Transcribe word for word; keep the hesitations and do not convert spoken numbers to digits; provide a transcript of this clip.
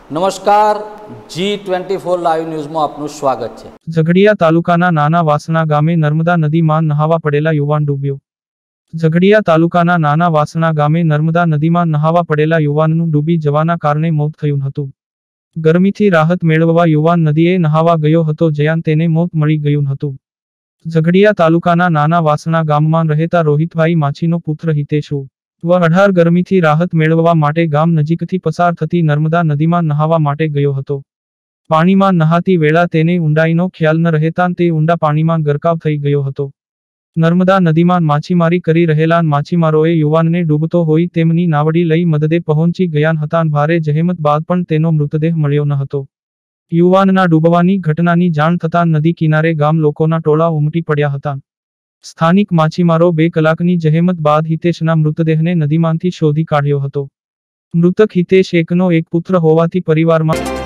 નમસ્કાર, G twenty four live ન્યૂઝમાં આપનું સ્વાગત છે। ઝઘડિયા તાલુકાના નાના વાસણા ગામે નર્મદા નદીમાં નહાવા પડેલા યુવાન ડૂબ્યો। ઝઘડિયા તાલુકાના નાના વાસણા ગામે નર્મદા નદીમાં નહાવા પડેલા યુવાનનું ડૂબી જવાના કારણે મોત થયું હતું। ગરમીથી રાહત મેળવવા યુવાન નદીએ નહાવા ગયો હતો, જ્યાં તેને મોત મળી ગયું હતું। ઝઘડિયા તાલુકાના નાના વાસણા ગામમાં રહેતા રોહિતભાઈ માછીનો પુત્ર હિતેશુ વ અઢાર ગરમીથી રાહત મેળવવા માટે ગામ નજીકથી પસાર થતી નર્મદા નદીમાં નહાવા માટે ગયો હતો। પાણીમાં નહાતી વેળા તેને ઊંડાઈનો ખ્યાલ ન રહેતાં તે ઊંડા પાણીમાં ગરકાવ થઈ ગયો હતો। નર્મદા નદીમાં માછીમારી કરી રહેલા માછીમારોએ યુવાનને ડૂબતો હોય તેમની નાવડી લઈ મદદે પહોંચી ગયા હતા। ભારે જહેમત બાદ પણ તેનો મૃતદેહ મળ્યો ન હતો। યુવાનના ડૂબવાની ઘટનાની જાણ થતાં નદી કિનારે ગામ લોકોના ટોળા ઉમટી પડ્યા હતા। સ્થાનિક માછીમારો બે કલાકની જહેમત બાદ હિતેશના મૃતદેહને નદીમાંથી શોધી કાઢ્યો હતો। મૃતક હિતેશ એકનો એક પુત્ર હોવાથી પરિવારમાં